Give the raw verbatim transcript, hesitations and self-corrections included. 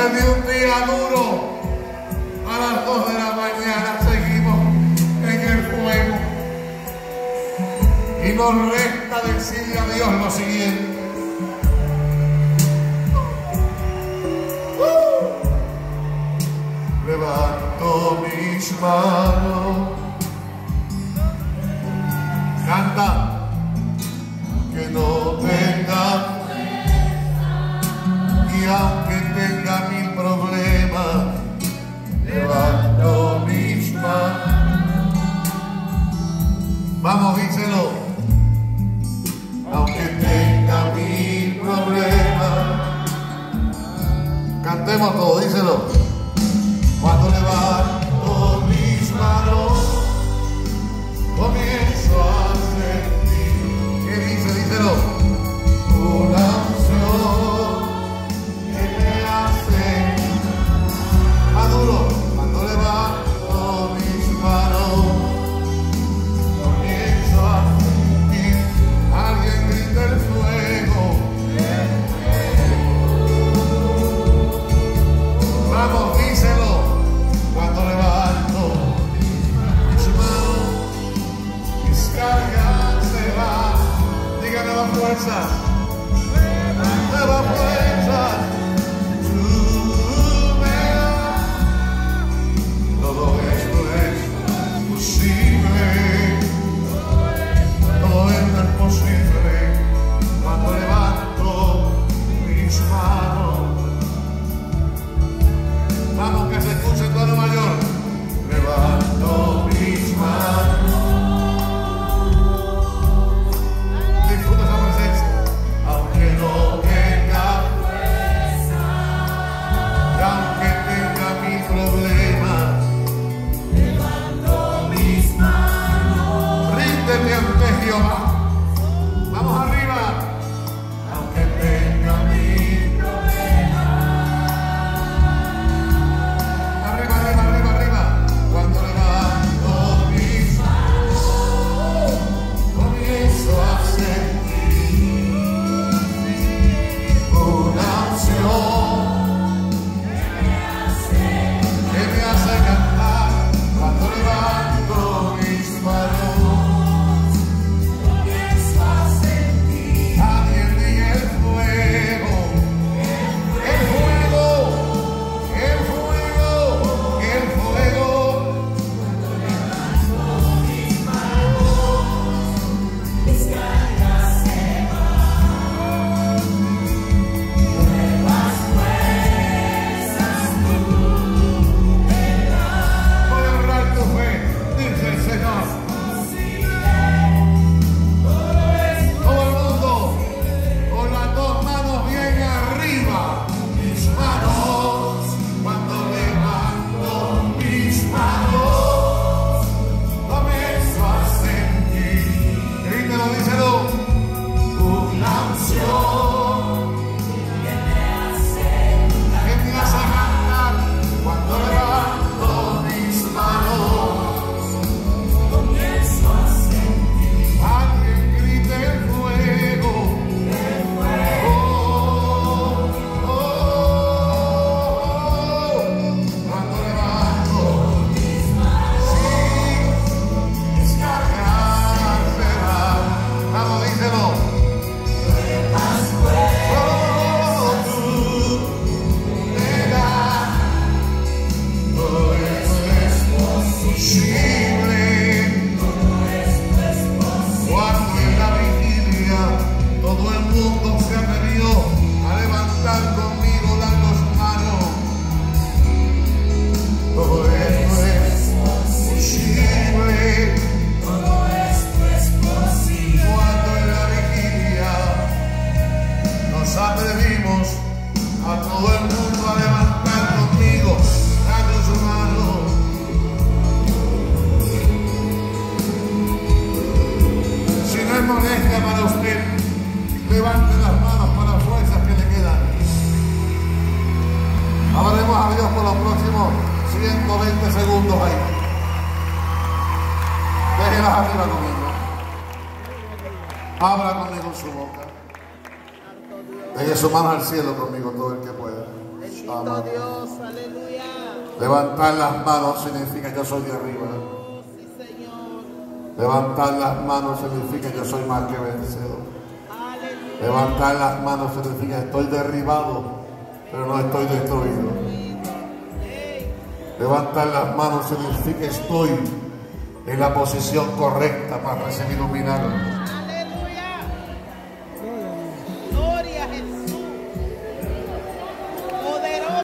Después de un día duro, a las dos de la mañana seguimos en el fuego. Y nos resta decirle a Dios lo siguiente. Uh. Levanto mis manos. Canta. Que no tenga. Y aunque tenga mil problemas, levanto mis manos. Vamos, díselo. Aunque tenga mil problemas. Cantemos todo, díselo. Cuando levanto mis manos, comienzo a sentir. ¿Qué dice? Díselo. Una unción que me hace maduro. Cuando levanto mis manos, comienzo a sentir. Alguien grita el fuego. Vamos, díselo. Cuando levanto mis manos, mis cargas se van. Diga nueva fuerza. Nueva fuerza. Tú me das. Todo esto es posible. Todo esto es posible. Cuando levanto mis manos. Vamos, que se escuche en tono mayor. Levanto mis manos. Disfruta esa presencia. Aunque no tenga fuerza, y aunque tenga mis problemas, levanto mis manos. Ríndete ante Jehová. Vamos arriba. Aunque tenga mis problemas. Arriba, arriba, arriba, arriba. Cuando levanto mis manos, comienzo a sentir una unción que me hace cantar. Cuando levanto mis manos, comienzo a sentir. Alguien y el fuego. El fuego. El fuego. El fuego. Cuando levanto mis manos, mis cargas se van. Nuevas fuerzas tú me das. Voy a honrar tu fe, dice el Señor. Todo el mundo con las dos manos bien arriba. Mis manos, cuando levanto mis manos, comienzo a sentir. Grítelo, díselo. Una unción que me hace cantar. Cuando levanto mis manos, comienzo a sentir. Alguien grite el fuego. El fuego. Oh, oh, oh. Cuando levanto mis manos, sí, mis cargas se van. Vamos, díselo. Oh, tú me das. Todo esto es posible. Cuando en la vigilia todo el mundo se atrevió a levantar conmigo las dos manos. Todo esto es posible. Todo esto es posible. Cuando en la vigilia nos atrevimos a todo el mundo a levantar conmigo dando su mano. Si no es molestia para usted, levante las manos para las fuerzas que le quedan. Hablaremos a Dios por los próximos ciento veinte segundos ahí. Déjenlas arriba conmigo. Habla conmigo en su boca. Deje su mano al cielo conmigo todo el que pueda. Bendito Dios, aleluya. Levantar las manos significa yo soy de arriba. Oh, sí, Señor. Levantar las manos significa yo soy más que vencedor. Aleluya. Levantar las manos significa estoy derribado, pero no estoy destruido. Levantar las manos significa estoy en la posición correcta para recibir un milagro.